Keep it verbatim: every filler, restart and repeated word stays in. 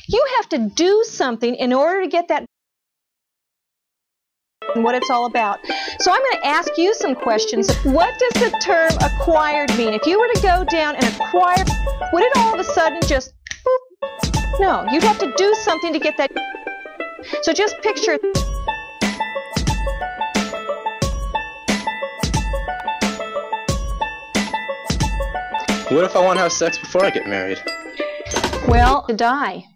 You have to do something in order to get that and what it's all about. So I'm going to ask you some questions. What does the term acquired mean? If you were to go down and acquire, would it all of a sudden just, boop? No, you'd have to do something to get that. So just picture. What if I want to have sex before I get married? Well, to die.